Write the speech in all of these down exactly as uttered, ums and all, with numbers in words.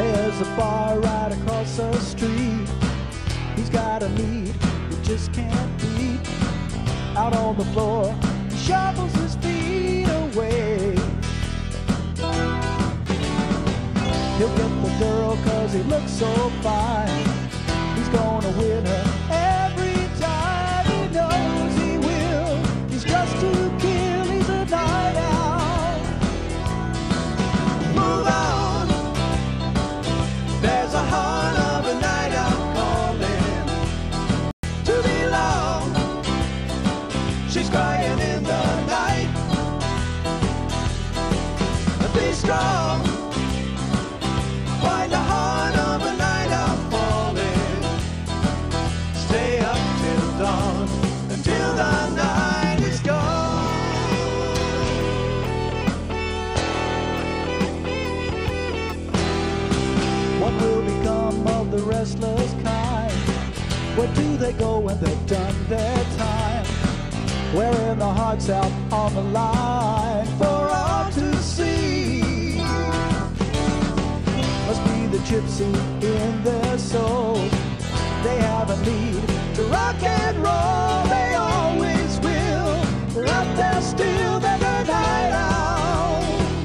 There's a bar right across the street. He's got a need he just can't beat. Out on the floor, he shuffles his feet away. He'll get the girl cause he looks so fine. He's gonna win her every time. He knows he will. He's just too kill, he's a night owl. Move on. There's a heart of a night owl calling to belong. She's crying in the night. Be strong. Find the heart of a night owl falling. Stay up till dawn, until the night is gone. What will become of the restless kind? Where do they go when they've done their time? Wearing their hearts out on the line for all to see. Must be the gypsy in their soul. They have a need to rock and roll. They always will. They're up there still, they're the night owl.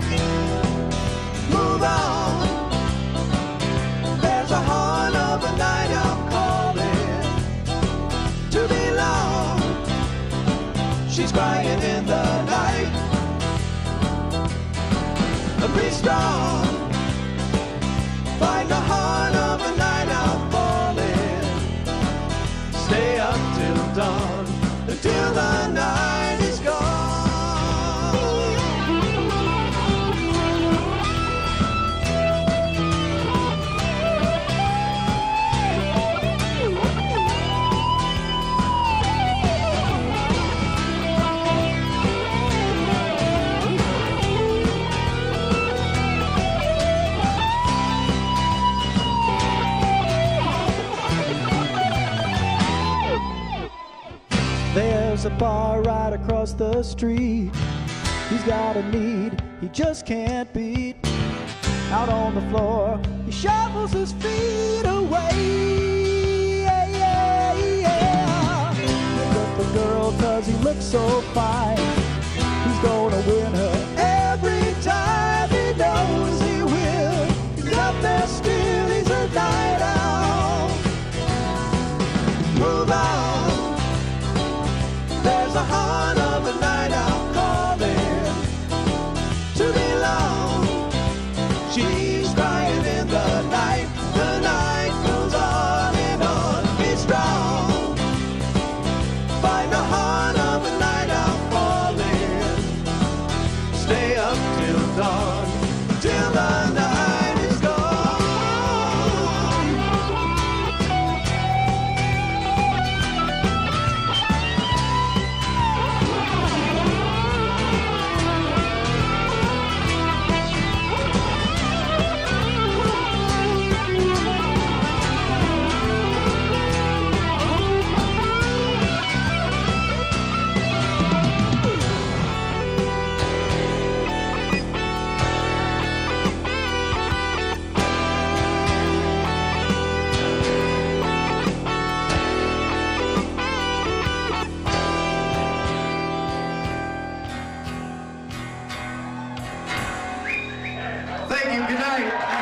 Move on. There's a heart of a night owl calling to belong. She's crying in the night. Be strong. Find the heart of a night owl falling. Stay up till dawn, until the night is There's a bar right across the street. He's got a need he just can't beat. Out on the floor, he shuffles his feet away. Yeah, yeah, yeah. Look at the girl cause he looks so fine. He's gonna win her every time. He knows he will. He's up there still, he's a night owl. Move on. There's a heart of a night owl calling to belong. She's crying in the night. The night goes on and on. Be strong. Find the heart of a night owl falling. Stay up till dawn, till the night is Thank you, good night.